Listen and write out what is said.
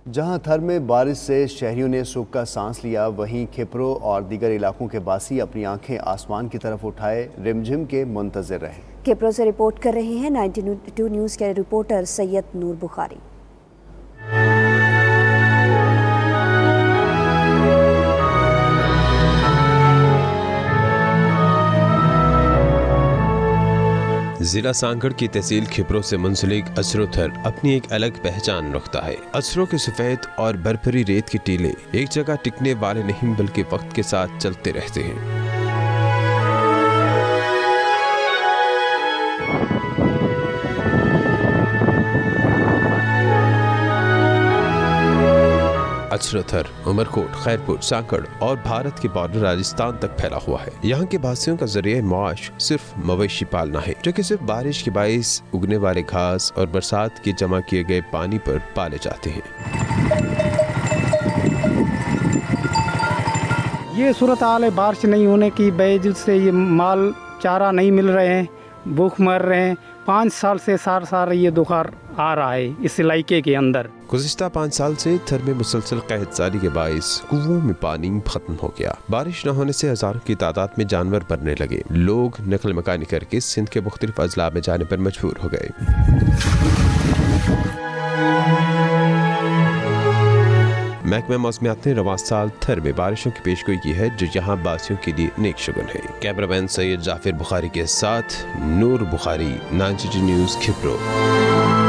जहां थर में बारिश से शहरियों ने सुख का सांस लिया, वहीं खिपरो और दीगर इलाकों के बासी अपनी आंखें आसमान की तरफ उठाए रिमझिम के मुंतजिर रहे। खिपरो से रिपोर्ट कर रहे हैं 92 न्यूज़ के रिपोर्टर सैयद नूर बुखारी। जिला सांगड़ की तहसील खिपरो से मुंसलिक असरो थर अपनी एक अलग पहचान रखता है। असरों के सफेद और बर्फरी रेत के टीले एक जगह टिकने वाले नहीं बल्कि वक्त के साथ चलते रहते हैं। असरो थर उमरकोट, खैरपुर, सांकड़ और भारत के बॉर्डर राजस्थान तक फैला हुआ है। यहाँ के वासियों का जरिए मुआश सिर्फ मवेशी पालना है, जो कि सिर्फ बारिश के बाइस उगने वाले घास और बरसात के जमा किए गए पानी पर पाले जाते हैं। ये सूरत हाल है बारिश नहीं होने की वजह से ये माल चारा नहीं मिल रहे हैं, भूख मर रहे हैं। 5 साल से सार ये दुखार आ रहा है इस इलाके के अंदर। गुज़िश्ता 5 साल से थर में मुसलसल कहत जारी के बाइस कुओं में पानी खत्म हो गया। बारिश न होने से हजारों की तादाद में जानवर मरने लगे। लोग नकल मकानी करके सिंध के मुख्तलिफ अजला में जाने पर मजबूर हो गए। महकमा मौसमियात ने रवां साल थर में बारिशों की पेशगोई की है, जो यहाँ बासियों के लिए नेक शुगन है। कैमरामैन सैयद जाफिर बुखारी के साथ नूर बुखारी, 92 न्यूज़ खिपरो।